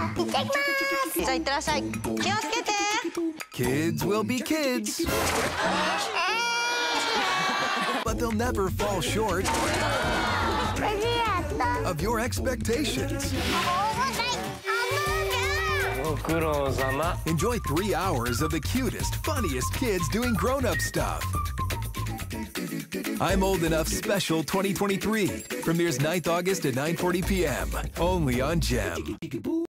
じゃあいってらっしゃい。気をつけて。 Kids will be kids. But they'll never fall short of your expectations. Enjoy 3 hours of the cutest, funniest kids doing grown-up stuff. I'm Old Enough Special 2023 premieres 9th August at 9:40 p.m. only on GEM.